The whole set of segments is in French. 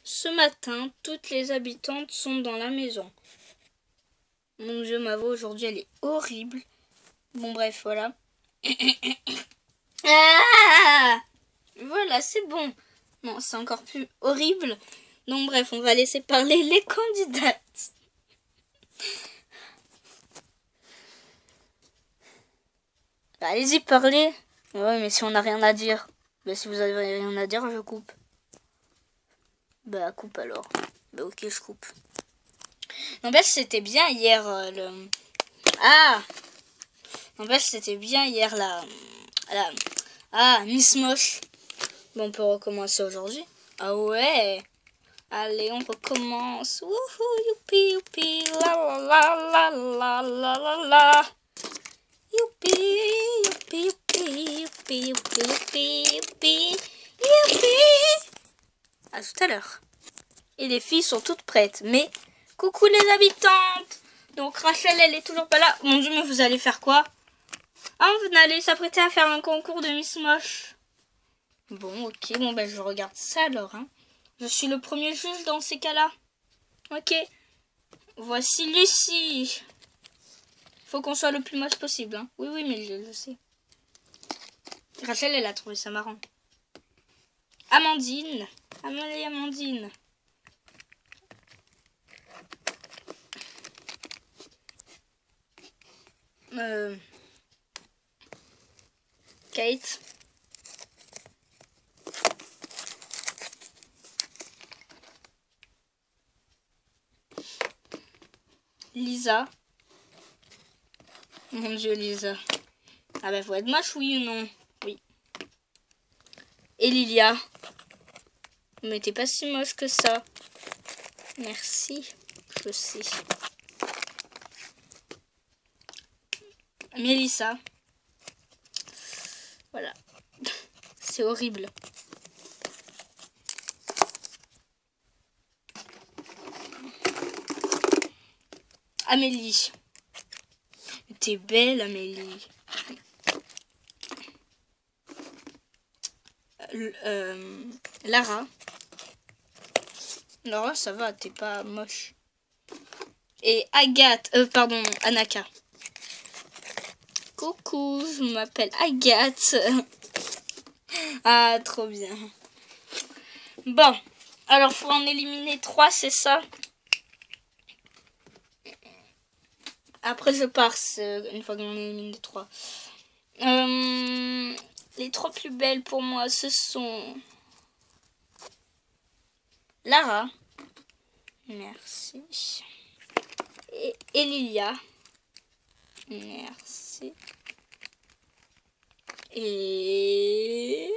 Ce matin, toutes les habitantes sont dans la maison. Mon Dieu, ma voix aujourd'hui, elle est horrible. Bon, bref, voilà. Ah, voilà, c'est bon. Non, c'est encore plus horrible. Donc, bref, on va laisser parler les candidates. Bah, allez-y, parlez. Ouais, mais si on n'a rien à dire. Bah, si vous avez rien à dire, je coupe. Bah, coupe alors. Bah, ok, je coupe. N'empêche, c'était bien hier le... Ah, n'empêche, c'était bien hier la... Ah, Miss Moche. Bon, on peut recommencer aujourd'hui. Ah ouais. Allez, on recommence. Wouhou, youpi, youpi, la la la la la la la. Youpi, youpi, youpi, youpi, youpi, youpi, youpi, youpi. À tout à l'heure. Et les filles sont toutes prêtes. Mais, coucou les habitantes. Donc Rachel, elle est toujours pas là. Mon Dieu, mais vous allez faire quoi? Ah, vous allez s'apprêter à faire un concours de Miss Moche. Bon, ok, bon, ben je regarde ça alors. Hein. Je suis le premier juge dans ces cas-là. Ok. Voici Lucie. Faut qu'on soit le plus moche possible. Hein. Oui, oui, mais je sais. Rachel, elle a trouvé ça marrant. Amandine. Amandine. Kate. Lisa. Mon Dieu, Lisa. Ah ben, faut être moche, oui ou non? Oui. Et Lilia. Mais t'es pas si moche que ça. Merci. Je sais. Mélissa. Voilà. C'est horrible. Amélie. T'es belle, Amélie. Lara. Lara, ça va, t'es pas moche. Et Agathe. Pardon, Anaka. Coucou, je m'appelle Agathe. Ah, trop bien. Bon, alors faut en éliminer 3, c'est ça? Après, je pars une fois qu'on a éliminé 3. Les 3 plus belles pour moi, ce sont Lara. Merci. Et Lilia. Merci. Et...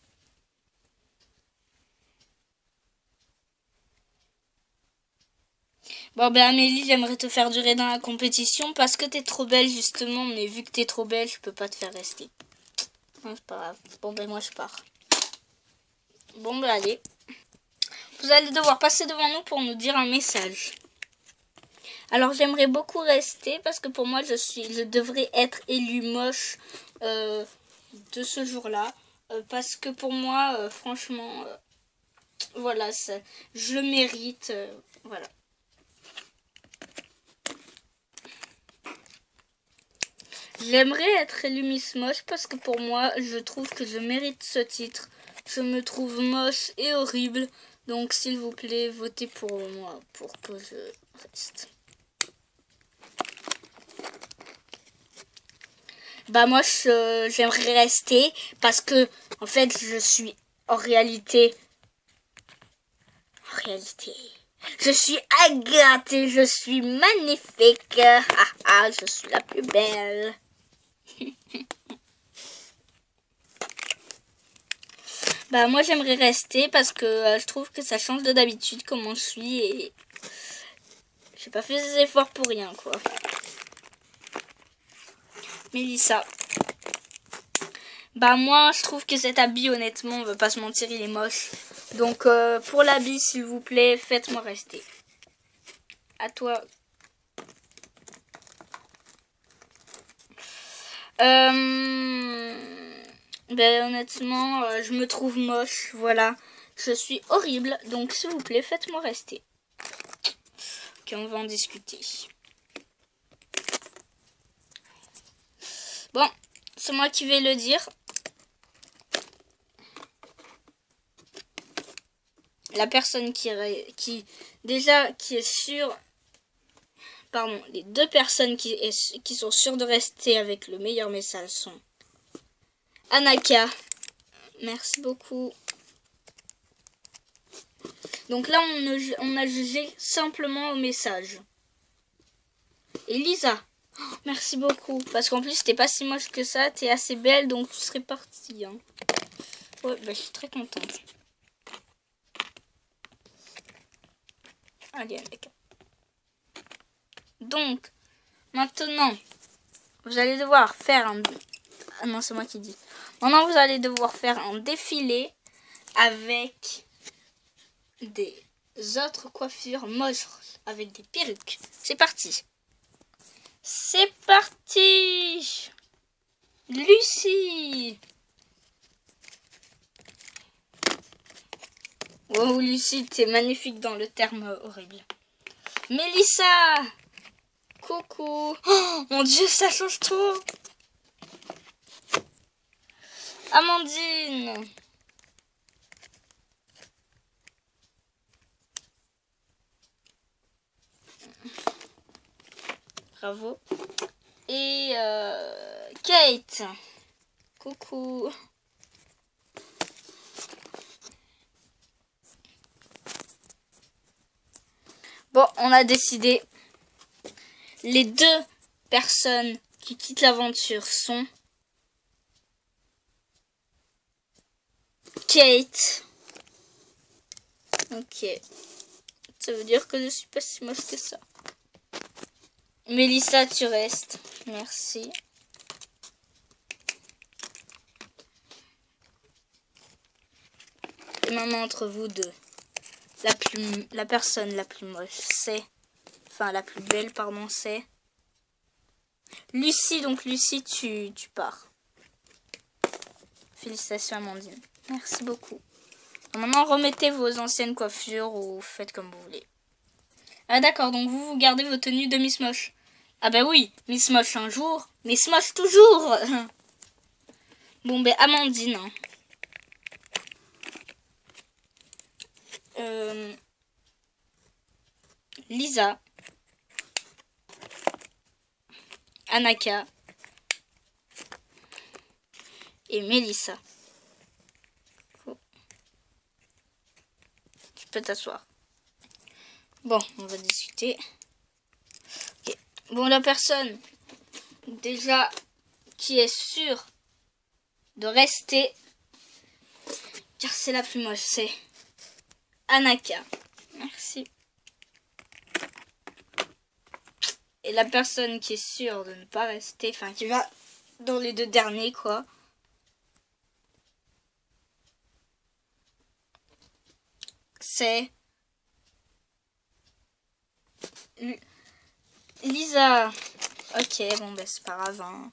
Bon ben Amélie, j'aimerais te faire durer dans la compétition parce que t'es trop belle justement, mais vu que t'es trop belle, je peux pas te faire rester. Non, c'est pas grave. Bon ben moi je pars. Bon ben allez. Vous allez devoir passer devant nous pour nous dire un message. Alors j'aimerais beaucoup rester parce que pour moi je devrais être élue moche de ce jour-là. Parce que pour moi, franchement, voilà, je le mérite. Voilà. J'aimerais être élue Miss Moche parce que pour moi, je trouve que je mérite ce titre. Je me trouve moche et horrible. Donc, s'il vous plaît, votez pour moi pour que je reste. Bah moi, j'aimerais rester parce que, en fait, je suis en réalité, je suis Agathe et je suis magnifique. Je suis la plus belle. Bah moi j'aimerais rester parce que je trouve que ça change de d'habitude comment je suis et j'ai pas fait des efforts pour rien quoi. Mélissa. Bah moi je trouve que cet habit honnêtement on va pas se mentir il est moche. Donc pour l'habit s'il vous plaît faites-moi rester. À toi. Ben honnêtement je me trouve moche voilà. Je suis horrible, donc s'il vous plaît, faites-moi rester. Ok, on va en discuter. Bon, c'est moi qui vais le dire. La personne qui est sûre... Pardon, les deux personnes qui sont sûres de rester avec le meilleur message sont Anaka. Merci beaucoup. Donc là, on a jugé simplement au message. Et Lisa, oh, merci beaucoup. Parce qu'en plus, t'es pas si moche que ça. T'es assez belle, donc tu serais partie. Hein. Ouais, bah, je suis très contente. Allez, Anaka. Donc, maintenant, vous allez devoir faire un... Ah non, c'est moi qui dis. Maintenant, vous allez devoir faire un défilé avec des autres coiffures moches, avec des perruques. C'est parti. C'est parti. Lucie. Oh, Lucie, t'es magnifique dans le terme horrible. Mélissa. Coucou. Oh, mon Dieu, ça change trop. Amandine. Bravo. Et Kate. Coucou. Bon, on a décidé. Les deux personnes qui quittent l'aventure sont Kate. Ok. Ça veut dire que je suis pas si moche que ça. Mélissa, tu restes. Merci. Et maintenant, entre vous deux, la personne la plus moche, c'est... Enfin, la plus belle, pardon, c'est... Lucie. Donc, Lucie, tu pars. Félicitations, Amandine. Merci beaucoup. Maintenant, remettez vos anciennes coiffures ou faites comme vous voulez. Ah d'accord, donc vous gardez vos tenues de Miss Moche. Ah bah oui, Miss Moche un jour, Miss Moche toujours. Bon ben Amandine. Lisa. Anaka. Et Mélissa. Oh. Tu peux t'asseoir. Bon, on va discuter. Okay. Bon, la personne déjà qui est sûre de rester, car c'est la plus moche, c'est Anaka. Merci. Et la personne qui est sûre de ne pas rester, enfin qui va dans les deux derniers quoi, c'est Lisa. Ok, bon ben c'est pas grave. Hein.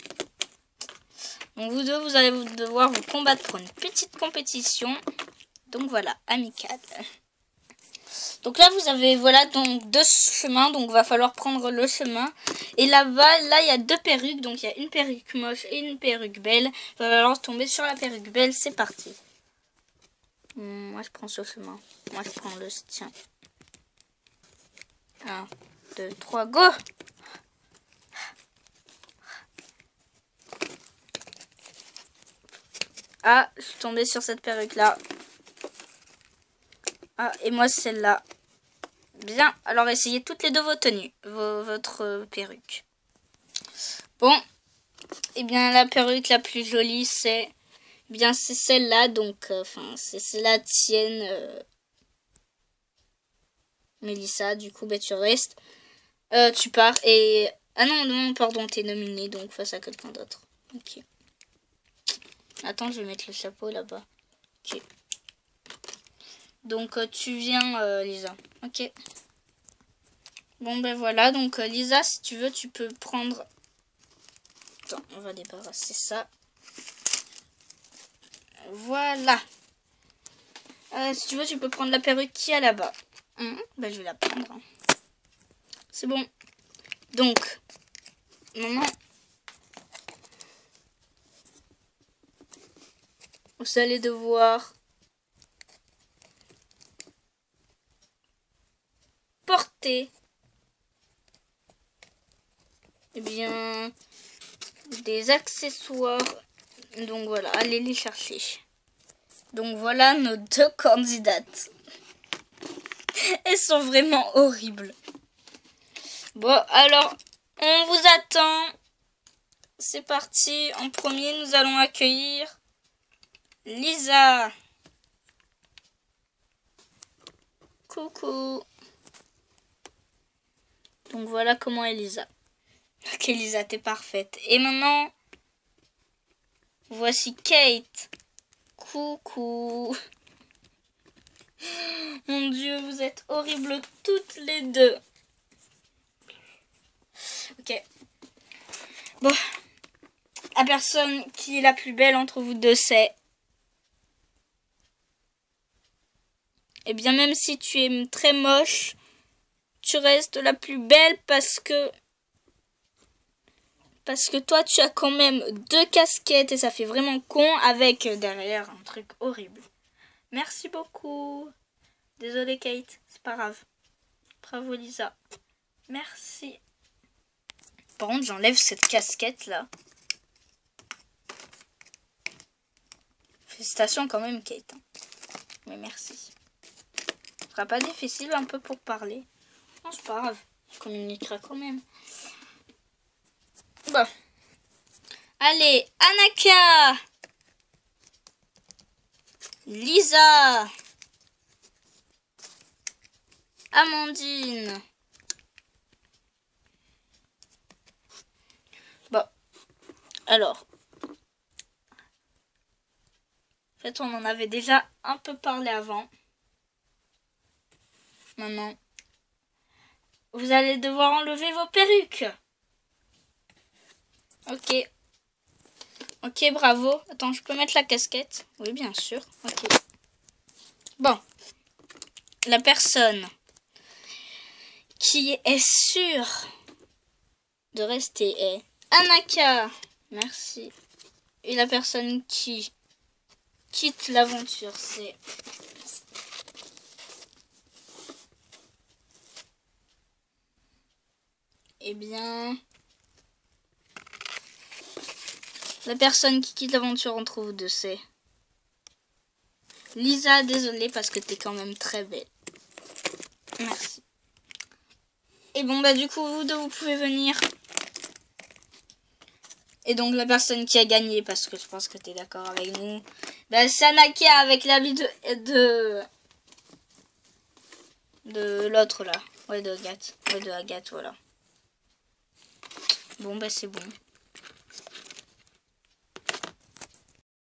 Donc vous deux, vous allez devoir vous combattre pour une petite compétition. Donc voilà, amicale. Donc là, vous avez, voilà, donc deux chemins. Donc, va falloir prendre le chemin. Et là-bas, là, il y a deux perruques. Donc, il y a une perruque moche et une perruque belle. Il va falloir tomber sur la perruque belle. C'est parti. Moi, je prends ce chemin. Moi, je prends le tien. 1, 2, 3, go! Ah, je suis tombée sur cette perruque-là. Ah, et moi, celle-là. Bien, alors essayez toutes les deux vos tenues, votre perruque. Bon, et bien la perruque la plus jolie, c'est bien c'est celle-là, donc enfin c'est la tienne, Mélissa. Du coup, ben tu restes, tu pars et ah non non pardon, t'es nominée donc face à quelqu'un d'autre. Ok. Attends, je vais mettre le chapeau là-bas. Ok. Donc tu viens, Lisa. Ok. Bon ben voilà, donc Lisa, si tu veux, tu peux prendre... Attends, on va débarrasser ça. Voilà. Si tu veux, tu peux prendre la perruque qui est là-bas. Bah, je vais la prendre. Hein. C'est bon. Donc, maintenant, vous allez devoir porter bien des accessoires. Donc voilà, allez les chercher. Donc voilà nos 2 candidates. Elles sont vraiment horribles. Bon, alors, on vous attend. C'est parti. En premier, nous allons accueillir Lisa. Coucou. Donc voilà comment est Lisa. Ok, Lisa, t'es parfaite. Et maintenant, voici Kate. Coucou. Mon Dieu, vous êtes horribles toutes les deux. Ok. Bon. La personne qui est la plus belle entre vous deux, c'est... Eh bien, même si tu es très moche, tu restes la plus belle parce que toi, tu as quand même 2 casquettes et ça fait vraiment con avec derrière un truc horrible. Merci beaucoup. Désolée, Kate. C'est pas grave. Bravo, Lisa. Merci. Par contre, j'enlève cette casquette-là. Félicitations quand même, Kate. Mais merci. Ce sera pas difficile un peu pour parler. Non, c'est pas grave. Je communiquerai quand même. Bon. Allez, Anaka. Lisa. Amandine. Bon. Alors. En fait, on en avait déjà un peu parlé avant. Maintenant, vous allez devoir enlever vos perruques. Ok. Ok, bravo. Attends, je peux mettre la casquette? Oui, bien sûr. Ok. Bon. La personne qui est sûre de rester est Anaka. Merci. Et la personne qui quitte l'aventure, c'est... Eh bien... La personne qui quitte l'aventure entre vous deux, c'est... Lisa, désolée parce que t'es quand même très belle. Merci. Et bon, bah du coup, vous deux, vous pouvez venir. Et donc, la personne qui a gagné, parce que je pense que t'es d'accord avec nous, bah, c'est Anaka avec l'habit de l'autre là. Ouais, de Agathe. Ouais, de Agathe, voilà. Bon, bah c'est bon.